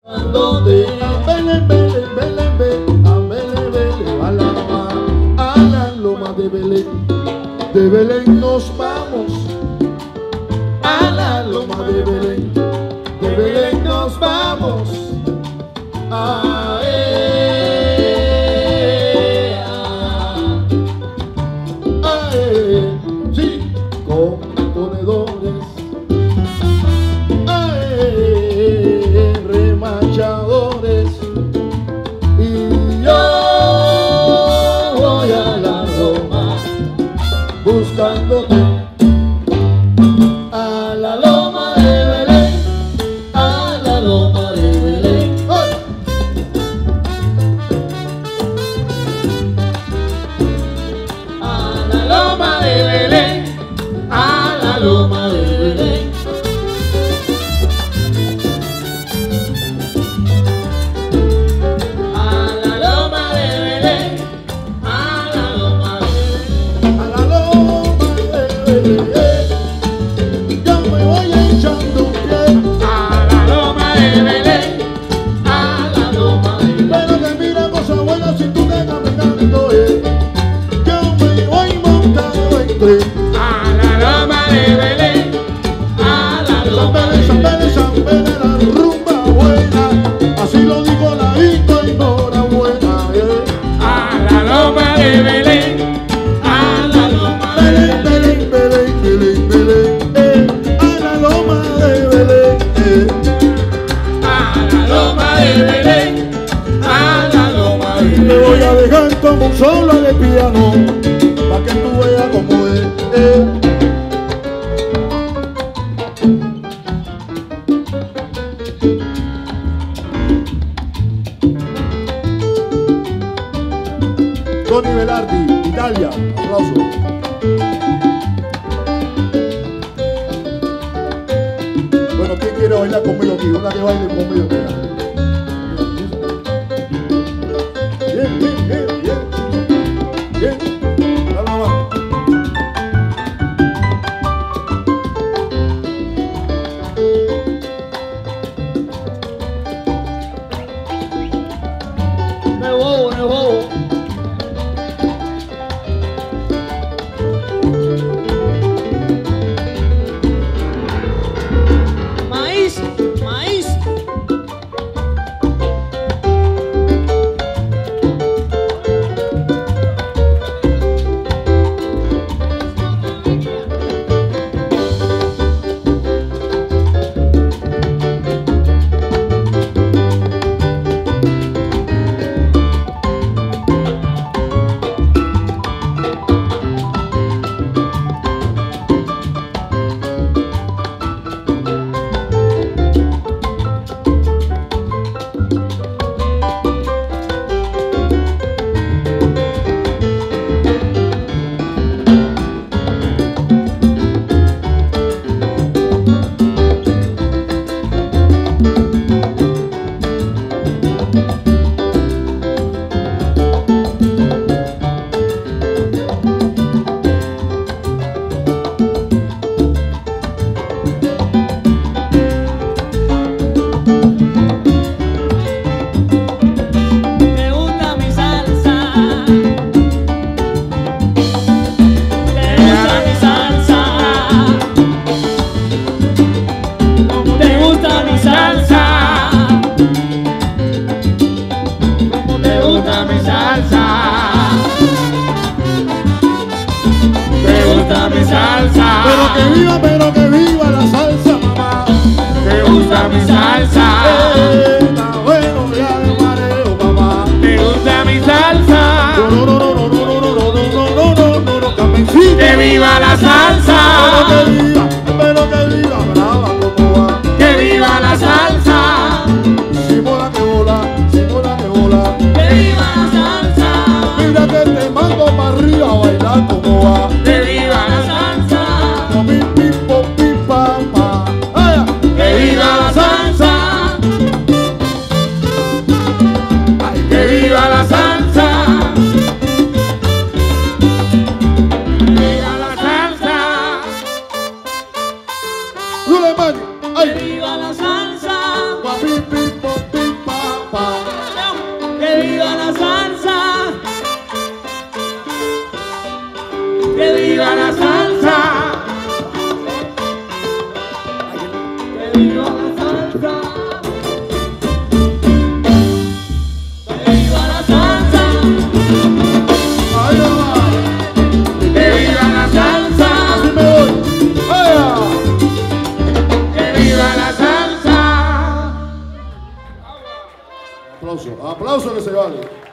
Donde Belén, Belén, Belén, Belén, a Belén, Belén, a la loma de Belén. De Belén nos vamos a la loma de Belén. De Belén nos vamos a sí, con ponedores, remachadores, y yo voy a la loma buscándote, a la loma de Belén, a la loma de Belén. ¡Ay! A la loma de Belén, a la loma de Belén. A la loma de Belén, a la loma de Belén. A la loma de Belén, yo me voy echando un pie. A la loma de Belén, a la loma de Belén. Pero que mira, cosa buena, si tú te caminando, yo me voy montado en tren. A la loma de Belén, a la loma de Belén. San Belén, San Belén, la rumba buena, así lo digo la hito, enhorabuena. A la loma de Belén, a la loma de Belén, Belén, Belén, Belén, a la loma de Belén, a la loma de Belén, a la loma de Belén. Te voy a dejar como un solo de piano, pa' que tú veas cómo es. Tony Velardi, Italia, aplauso. Bueno, ¿quién quiere bailar conmigo aquí? Una que baile conmigo. Bien, bien, bien, bien. Bien. Dale la mano. No es bobo, no es bobo. Maíz, maíz. Pero que viva la salsa, mamá. ¿Te gusta mi salsa? Está bueno ya de mareo, mamá. ¿Te gusta mi salsa? No, no, no, no, no, no, no, no, no, no, no, no, Carmencita. ¡Que viva la salsa! Pero que viva, brava como va. ¡Que viva la salsa! Si mola que vola, si mola que vola. ¡Que viva la salsa! Mira que te mando para arriba a bailar como va. ¡Que viva la salsa! Pim, pim, pom, pim, pam, pam. ¡Que viva la salsa! Que viva la salsa. Que viva la salsa. Que viva la salsa. Que viva la salsa. Ahí va. Que viva la salsa. Así me voy. ¡Vaya! Que viva la salsa. Aplauso, aplauso que se vale.